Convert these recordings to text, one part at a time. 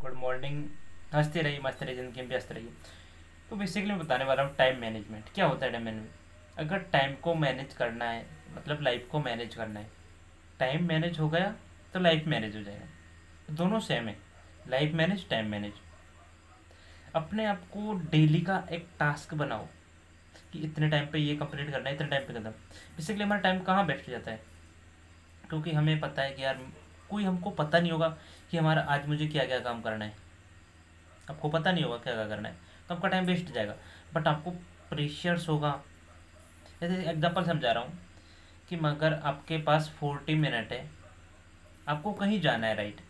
Good morning. हंसते रहिए, मस्त रहिए, जिंदगी में व्यस्त रहिए। तो बेसिकली मैं बताने वाला हूँ टाइम मैनेजमेंट क्या होता है। टाइम मैनेजमेंट, अगर टाइम को मैनेज करना है मतलब लाइफ को मैनेज करना है। टाइम मैनेज हो गया तो लाइफ मैनेज हो जाएगा। दोनों सेम है, लाइफ मैनेज टाइम मैनेज। अपने आप को डेली का एक टास्क बनाओ कि इतने टाइम पे ये कंप्लीट करना है, इतने टाइम पे खत्म। बेसिकली हमारा टाइम कहाँ वेस्ट हो जाता है, क्योंकि हमें पता है कि यार कोई हमको पता नहीं होगा कि हमारा आज मुझे क्या क्या काम करना है। आपको पता नहीं होगा क्या क्या करना है, तो आपका टाइम वेस्ट जाएगा। बट आपको प्रेशर्स होगा। जैसे एग्जांपल समझा रहा हूँ कि मगर आपके पास 40 मिनट है, आपको कहीं जाना है, राइट।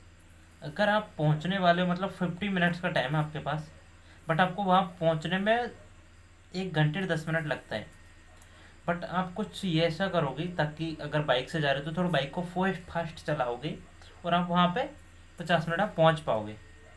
अगर आप पहुँचने वाले हो मतलब 50 मिनट्स का टाइम है आपके पास, बट आपको वहाँ पहुँचने में 1 घंटे 10 मिनट लगता है। बट आप कुछ ये ऐसा करोगे ताकि अगर बाइक से जा रहे हो तो थोड़ा बाइक को फास्ट चलाओगे और आप वहाँ पे 50 मिनट आप पहुँच पाओगे।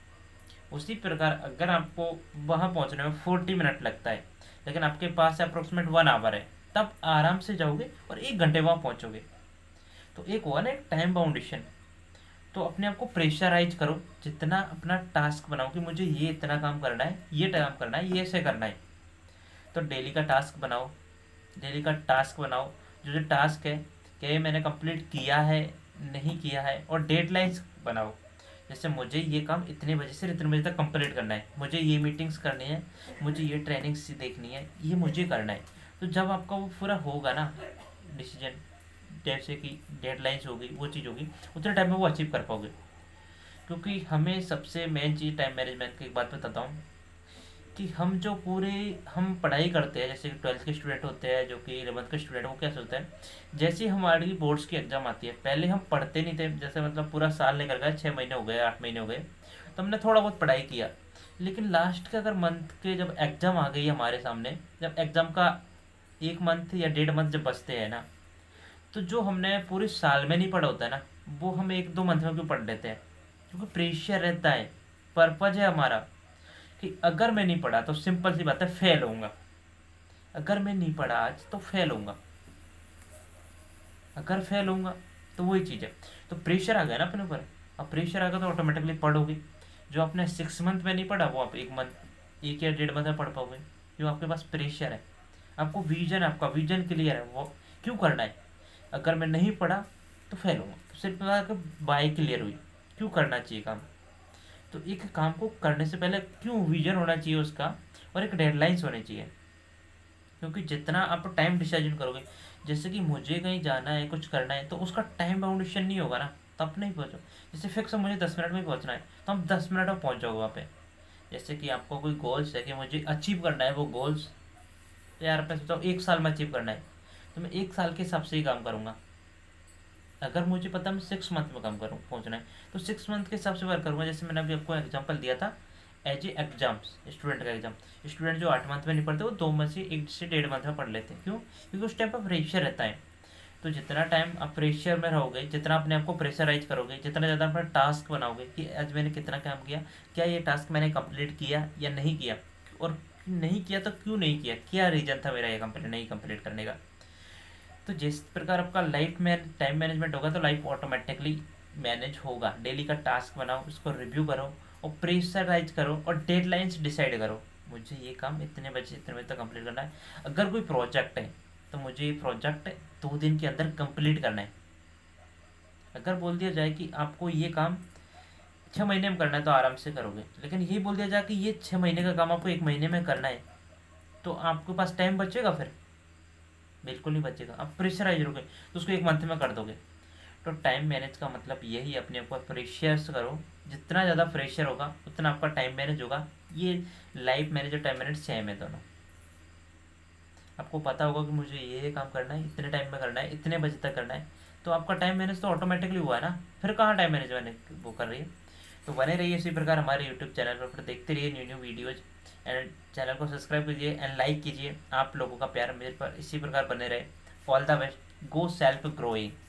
उसी प्रकार अगर आपको वहाँ पहुँचने में 40 मिनट लगता है, लेकिन आपके पास अप्रोक्सीमेट 1 आवर है, तब आराम से जाओगे और 1 घंटे वहाँ पहुँचोगे। तो एक हुआ ना एक टाइम बाउंडेशन। तो अपने आप को प्रेशराइज करो, जितना अपना टास्क बनाओ कि मुझे ये इतना काम करना है, ये काम करना है, ये ऐसे करना है। तो डेली का टास्क बनाओ, डेली का टास्क बनाओ। जो जो टास्क है क्या ये मैंने कंप्लीट किया है, नहीं किया है, और डेडलाइंस बनाओ। जैसे मुझे ये काम इतने बजे से इतने बजे तक कंप्लीट करना है, मुझे ये मीटिंग्स करनी है, मुझे ये ट्रेनिंग्स देखनी है, ये मुझे करना है। तो जब आपका वो पूरा होगा ना डिसीजन, जैसे कि डेडलाइंस होगी, वो चीज़ होगी, उतने टाइम में वो अचीव कर पाओगे। क्योंकि हमें सबसे मेन चीज़ टाइम मैनेजमेंट की एक बात बताता हूँ कि हम जो पूरे हम पढ़ाई करते हैं, जैसे 12th के स्टूडेंट होते हैं, जो कि 11th के स्टूडेंट, वो क्या सोचते हैं जैसे ही हमारी बोर्ड्स की एग्ज़ाम आती है, पहले हम पढ़ते नहीं थे। जैसे मतलब पूरा साल निकल गया, 6 महीने हो गए, 8 महीने हो गए, तो हमने थोड़ा बहुत पढ़ाई किया। लेकिन लास्ट के अगर मंथ के जब एग्ज़ाम आ गई हमारे सामने, जब एग्ज़ाम का 1 मंथ या 1.5 मंथ जब बचते हैं ना, तो जो हमने पूरे साल में नहीं पढ़ा होता है ना, वो हम 1-2 मंथ में क्यों पढ़ लेते हैं। क्योंकि प्रेशर रहता है, पर्पज है हमारा कि अगर मैं नहीं पढ़ा तो सिंपल सी बात है फेल होऊंगा। अगर मैं नहीं पढ़ा आज तो फेल होऊंगा, अगर फेल होऊंगा तो वही चीज़ है। तो प्रेशर आ गया ना अपने ऊपर। अब प्रेशर आ गया तो ऑटोमेटिकली पढ़ोगे। जो आपने 6 मंथ में नहीं पढ़ा वो आप 1 मंथ, 1 या 1.5 मंथ में पढ़ पाओगे। जो आपके पास प्रेशर है, आपको विजन, आपका विजन क्लियर है, वो क्यों करना है। अगर मैं नहीं पढ़ा तो फेल होऊंगा, तो सिर्फ बाई क्लियर हुई, क्यों करना चाहिए काम। तो एक काम को करने से पहले क्यों विजन होना चाहिए उसका, और एक डेडलाइंस होनी चाहिए। क्योंकि जितना आप टाइम डिसीजन करोगे, जैसे कि मुझे कहीं जाना है, कुछ करना है, तो उसका टाइम बाउंडेशन नहीं होगा ना, तो आप नहीं पहुँचो। जैसे फिक्स मुझे 10 मिनट में पहुँचना है, तो हम 10 मिनट में पहुँच जाओगे वहाँ पे। जैसे कि आपको कोई गोल्स है कि मुझे अचीव करना है वो गोल्स, तो यार मैं सोचता हूँ 1 साल में अचीव करना है, तो मैं 1 साल के हिसाब से ही काम करूँगा। अगर मुझे पता मैं 6 मंथ में काम करूँ पहुँचना है, तो 6 मंथ के हिसाब से वर्क करूँगा। जैसे मैंने अभी आपको एग्जांपल दिया था, एज ए एग्जाम्स, स्टूडेंट का एग्जाम। स्टूडेंट जो 8 मंथ में नहीं पढ़ते, वो 2 मंथ से 1 से 1.5 मंथ में पढ़ लेते हैं। क्यों? क्योंकि उस टाइम पर प्रेशर रहता है। तो जितना टाइम आप प्रेशर में रहोगे, जितना अपने आप को प्रेशराइज करोगे, जितना ज़्यादा अपना टास्क बनाओगे कि आज मैंने कितना काम किया, क्या ये टास्क मैंने कंप्लीट किया या नहीं किया, और नहीं किया तो क्यों नहीं किया, क्या रीज़न था मेरा ये कंप्लीट नहीं कंप्लीट करने का। तो जिस प्रकार आपका लाइफ में टाइम मैनेजमेंट होगा, तो लाइफ ऑटोमेटिकली मैनेज होगा। डेली का टास्क बनाओ, उसको रिव्यू करो और प्रेशराइज करो और डेडलाइंस डिसाइड करो। मुझे ये काम इतने बजे तक कंप्लीट करना है। अगर कोई प्रोजेक्ट है तो मुझे ये प्रोजेक्ट 2 दिन के अंदर कंप्लीट करना है। अगर बोल दिया जाए कि आपको ये काम 6 महीने में करना है, तो आराम से करोगे। लेकिन यही बोल दिया जाए कि ये 6 महीने का काम आपको 1 महीने में करना है, तो आपके पास टाइम बचेगा फिर? बिल्कुल नहीं बचेगा। आप प्रेशराइज रहोगे तो उसको 1 मंथ में कर दोगे। तो टाइम मैनेज का मतलब यही, अपने ऊपर प्रेशर्स करो। जितना ज़्यादा प्रेशर होगा उतना आपका टाइम मैनेज होगा। ये लाइफ मैनेज और टाइम मैनेज सेम है दोनों। आपको पता होगा कि मुझे ये काम करना है, इतने टाइम में करना है, इतने बजे तक करना है, तो आपका टाइम मैनेज तो ऑटोमेटिकली हुआ है ना। फिर कहाँ टाइम मैनेजमेंट वो कर रही है। तो बने रहिए इसी प्रकार हमारे यूट्यूब चैनल पर देखते रहिए new new videos. And channel को सब्सक्राइब कीजिए एंड लाइक कीजिए। आप लोगों का प्यार मेरे पर इसी प्रकार बने रहे। All the best, go self growing.